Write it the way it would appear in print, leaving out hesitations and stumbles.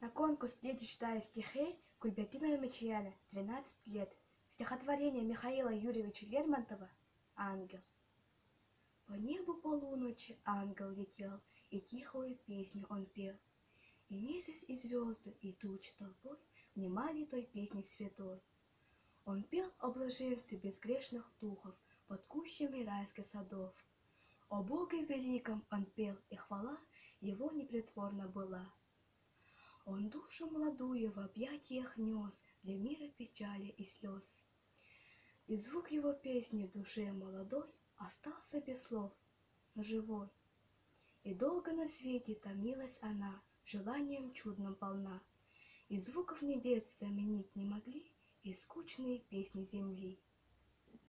На конкурс «Дети читают стихи» Кульбертинова Мичияля, 13 лет. Стихотворение Михаила Юрьевича Лермонтова «Ангел». По небу полуночи ангел летел, и тихую песню он пел. И месяц, и звезды, и тучи толпой внимали той песни святой. Он пел о блаженстве безгрешных духов под кущами райских садов. О Боге великом он пел, и хвала его непритворна была. Он душу молодую в объятиях нес для мира печали и слез. И звук его песни в душе молодой остался без слов, но живой. И долго на свете томилась она, желанием чудным полна, и звуков небес заменить не могли и скучные песни земли.